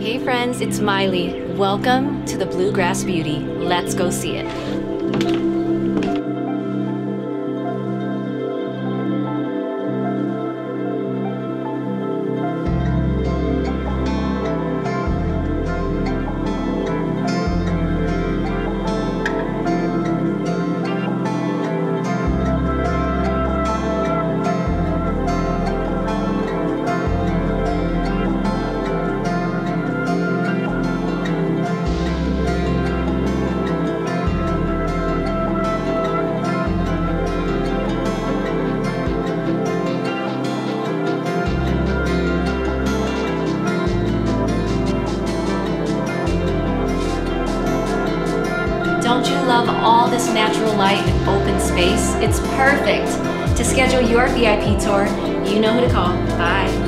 Hey friends, it's Miley. Welcome to the Bluegrass Beauty. Let's go see it. Don't you love all this natural light and open space? It's perfect. To schedule your VIP tour, you know who to call. Bye.